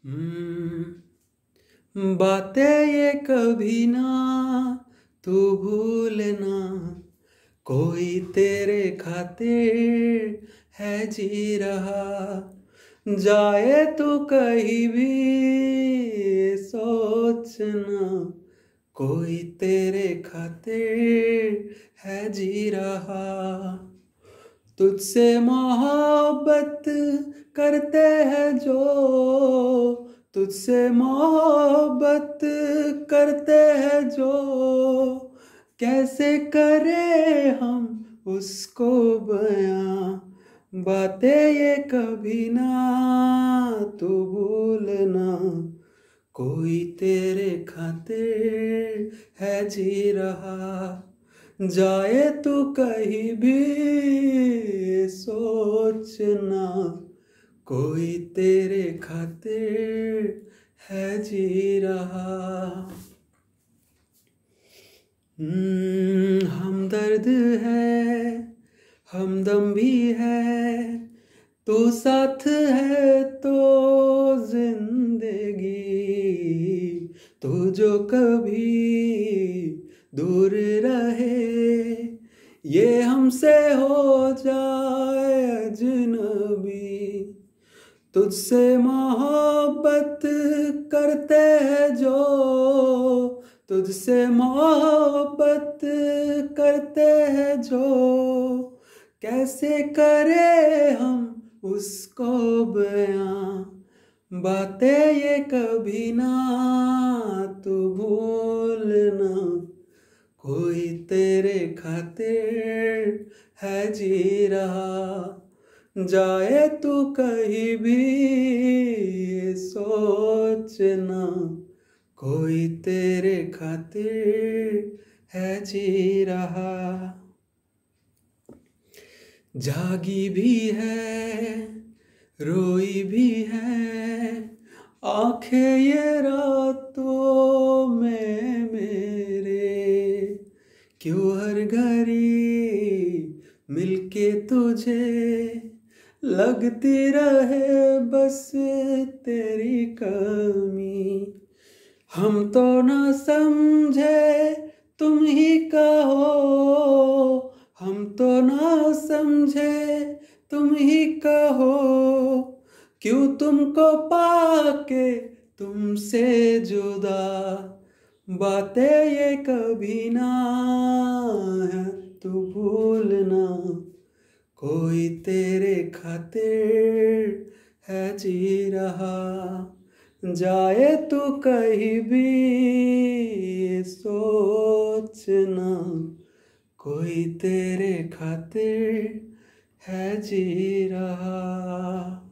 बातें ये कभी ना तू भूलना, कोई तेरे खातिर है जी रहा। जाए तू कहीं भी सोचना, कोई तेरे खातिर है जी रहा। तुझसे मोहब्बत करते हैं जो, तुझसे मोहब्बत करते हैं जो, कैसे करे हम उसको बयां। बातें ये कभी ना तू भूलना, कोई तेरे खातिर है जी रहा। जाए तू कहीं भी सोचना, कोई तेरे खातिर है जी रहा। हमदर्द है, हमदम भी है, तू साथ है तो जिंदगी। तू जो कभी दूर रहे, ये हमसे हो जाए अजनबी। तुझसे मोहब्बत करते हैं जो, तुझसे मोहब्बत करते हैं जो, कैसे करे हम उसको बयां। बातें ये कभी ना तू भूलना, कोई तेरे खातिर है जी रहा। जाए तू कहीं भी सोचना, कोई तेरे खातिर है जी रहा। जागी भी है, रोई भी है, आंखें ये रातों में मेरे। क्यों हर घड़ी मिलके तुझे लगती रहे बस तेरी कमी। हम तो ना समझे तुम ही कहो, हम तो ना समझे तुम ही कहो। क्यों तुमको पाके तुमसे जुदा, बातें ये कभी ना तू भूलना, कोई तेरे खातिर है जी रहा। जाए तू कहीं भी सोचना, कोई तेरे खातिर है जी रहा।